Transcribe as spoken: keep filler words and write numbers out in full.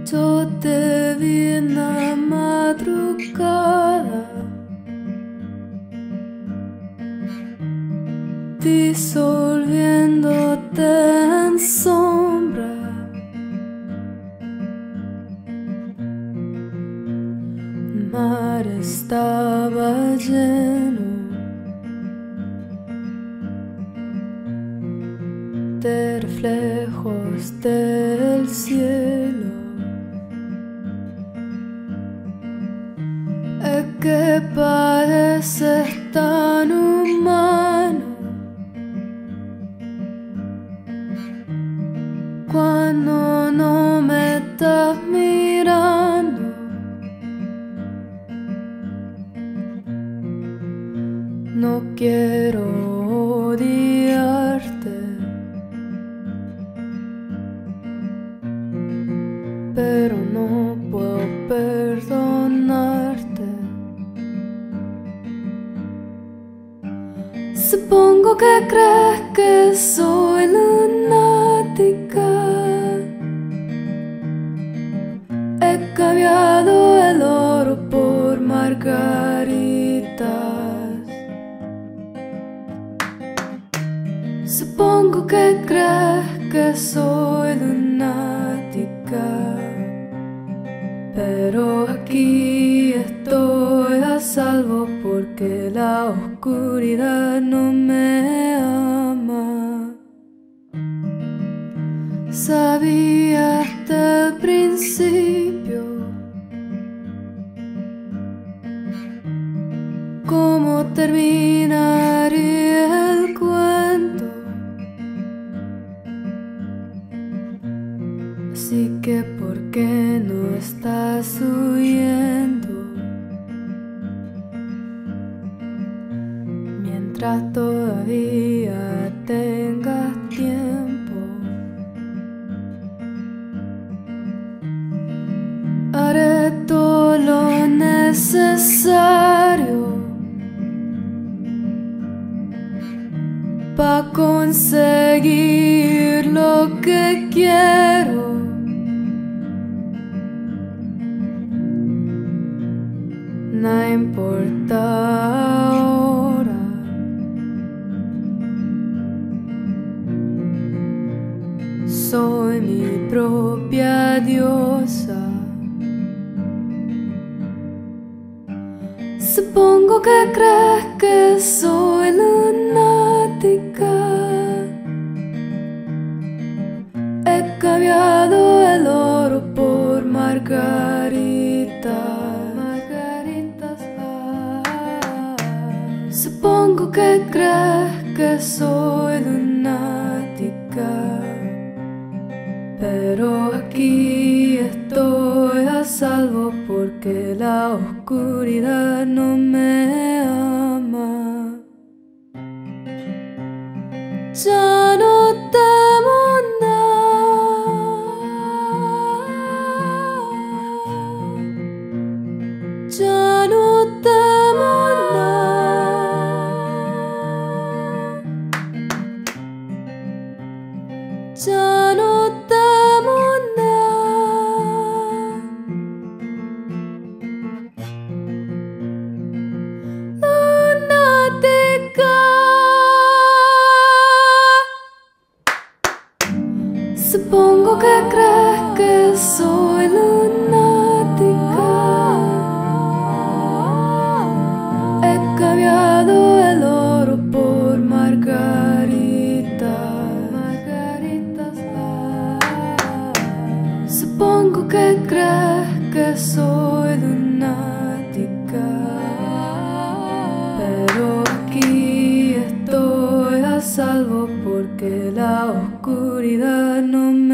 Yo te vi en la madrugada, disolviéndote en sombra. El mar estaba lleno de reflejos del cielo, el que parece tan humano cuando no me estás mirando. No quiero odiarte, pero no puedo perdonarte. Supongo que crees que soy lunática. He cambiado el oro por margaritas. Supongo que crees que soy lunática, pero aquí estoy a salvo porque la oscuridad no me ama. Sabía desde el principio cómo terminaría el cuento, así que ¿por qué no estás huyendo? Mientras todavía tengas tiempo, haré todo lo necesario para conseguir lo que quiero. No importa ahora, soy mi propia diosa. Supongo que crees que soy lunática. He cambiado el oro por margaritas. Supongo que crees que soy lunática, pero aquí estoy a salvo porque la oscuridad no me ama. Ya no temo nada, ya no temo ya no temo nada. Lunática. Supongo que crees que soy lunática. He cambiado el oro por margaritas. Supongo que crees que soy lunática, pero aquí estoy a salvo porque la oscuridad no me